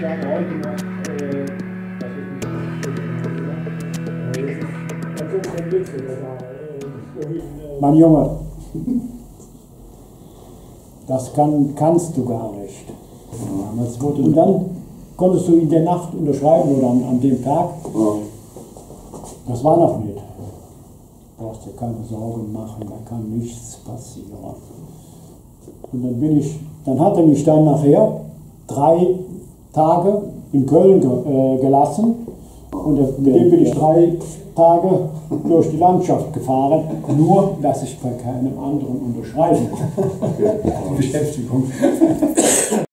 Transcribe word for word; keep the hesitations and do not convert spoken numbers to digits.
sage heute noch, äh, dass ich mich nicht das ist ein Witz, mein Junge, das kann, kannst du gar nicht. Und dann konntest du in der Nacht unterschreiben oder an, an dem Tag. Das war noch nicht. Du brauchst dir keine Sorgen machen, da kann nichts passieren. Und dann bin ich, dann hat er mich dann nachher drei Tage in Köln ge, äh, gelassen und mit dem bin ich drei Tage durch die Landschaft gefahren, nur dass ich bei keinem anderen unterschreiben kann. Beschäftigung.